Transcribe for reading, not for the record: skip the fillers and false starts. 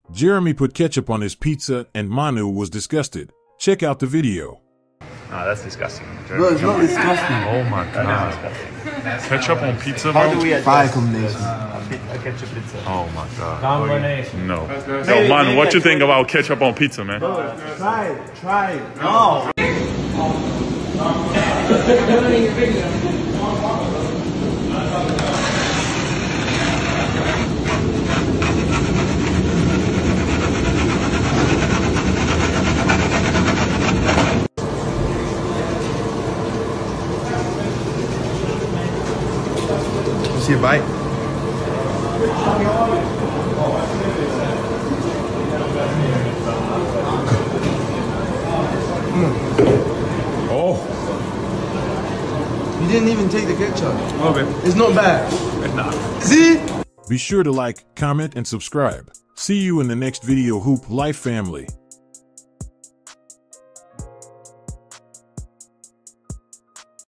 Jeremy put ketchup on his pizza and Manu was disgusted. Check out the video. Nah, that's disgusting. Bro, it's not disgusting. Oh my god. Ketchup on pizza, bro? How do we Fire combination. a ketchup pizza? Oh my god. Combination. No. Yo, Manu, what you think about ketchup on pizza, man? Try it. No. See a bite? Oh. You didn't even take the ketchup. Okay. It's not bad. It's not. See? Be sure to like, comment, and subscribe. See you in the next video, Hoop Life family.